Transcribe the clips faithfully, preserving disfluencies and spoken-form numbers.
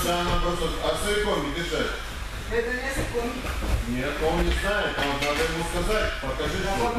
да, на бросок. А целиком не держать. Это не секунд. Нет, он не знает, он надо ему сказать, покажи, что.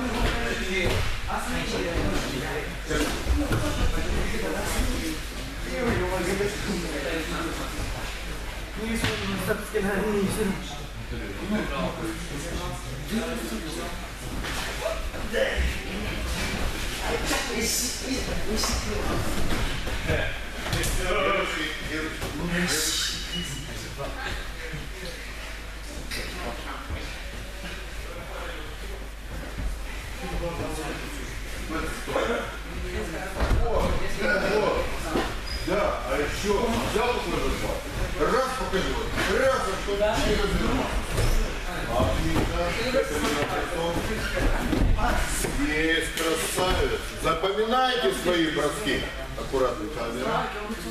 Да, а еще взял такой разговор. Раз покажи, раз, а что не развернул. Отлично. Есть, красавец. Запоминайте свои броски. Аккуратно, камера.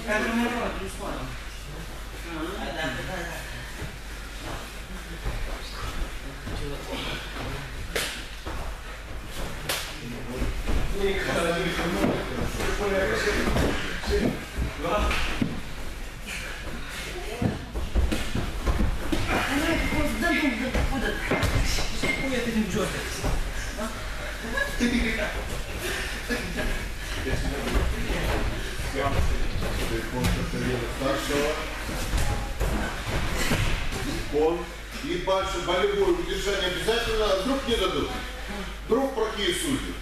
Он и дальше болевое удержание обязательно, а вдруг не дадут. Вдруг плохие судьи.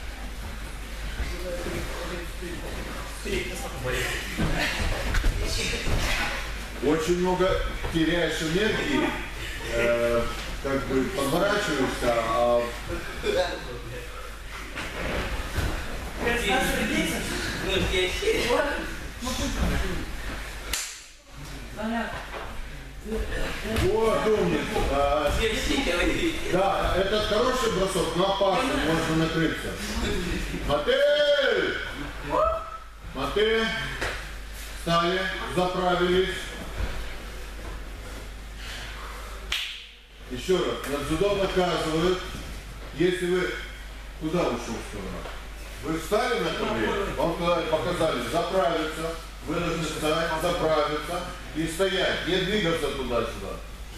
Очень много теряешь энергии, э, как бы подворачиваешься, а... Вот, умница. А, да, этот хороший бросок, но опасный, можно накрыться. Матей! Матей! Встали, заправились. Еще раз, на дзюдо наказывают, если вы... Куда ушел сторона? Вы встали на колени, вам туда показали заправиться, вы должны встать, заправиться и стоять, не двигаться туда-сюда.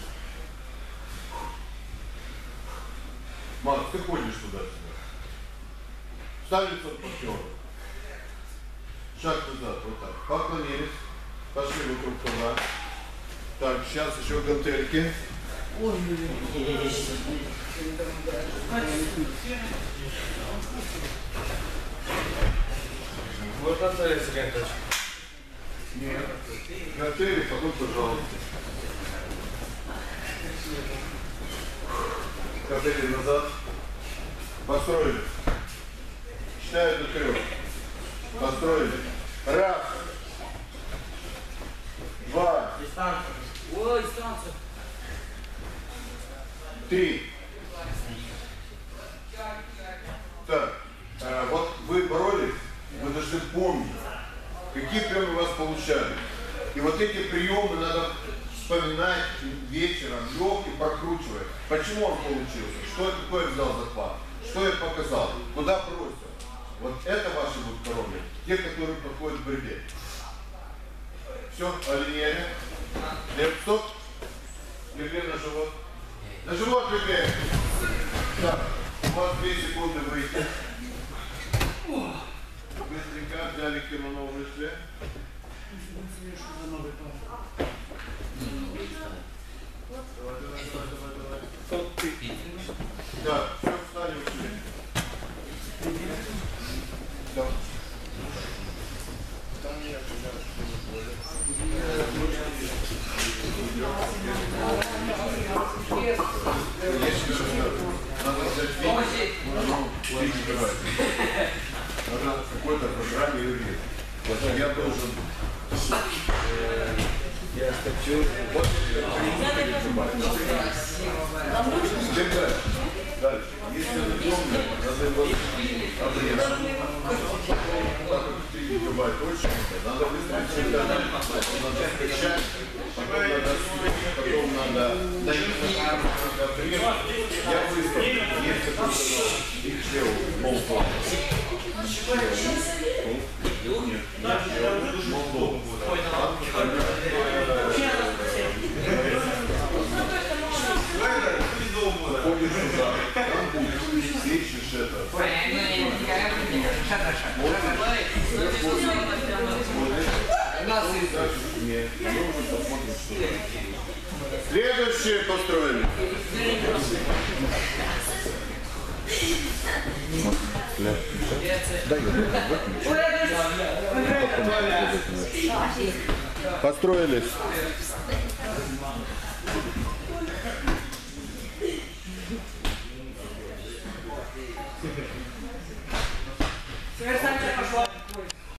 Макс, ты ходишь туда-сюда. Ставится в партнера. Шаг назад, вот так. Поклонились, пошли вокруг туда. Так, сейчас еще гантельки. Ой, вот остается ленточка. Нет. Гантели, потом, пожалуйста. Гантели назад. Построили. Считаю до трех. Построили. Раз. Два. Дистанция. Ой, дистанция. Три. Так, э, вот вы боролись, вы должны помнить, какие приемы у вас получались. И вот эти приемы надо вспоминать вечером, легкий прокручивать. Почему он получился? Что я такое взял захват? Что я показал? Куда бросил? Вот это ваши будут коробки. Те, которые проходят в борьбе. Все, алинея. Лев, стоп. Легли на живот. На живот легли. Так, у вас две секунды выйти. Быстренько взяли кимоно, вышли. Давай, давай, давай, давай. Да, все, встали, ушли. Все. Там нет, надо взять видео, надо в какой-то программе или нет. Вот я должен, э, я хочу, вот, дальше. Дальше. Если вы помните, надо его обрезать. Так как три гигабайт очень, надо выставить всегда, надо скачать, потом надо съесть, потом надо обрезать. Я выставил, есть такой их сделал, Молдова. Нет, нет, Молдова. заходишь туда, там будет, ищешь это. Нет, мы уже посмотрим, что дальше. Следующие построили. Построились. Совершенно пошло.